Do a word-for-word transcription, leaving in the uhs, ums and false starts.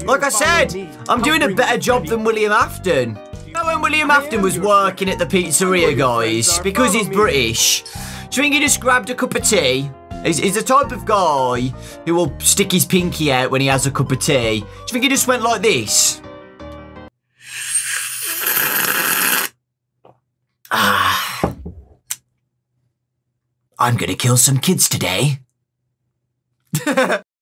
Like I said, I'm doing a better job than William Afton. You know when William Afton was working at the pizzeria, guys, because he's British, do you think he just grabbed a cup of tea? He's, he's the type of guy who will stick his pinky out when he has a cup of tea. Do you think he just went like this? Ah. I'm gonna kill some kids today.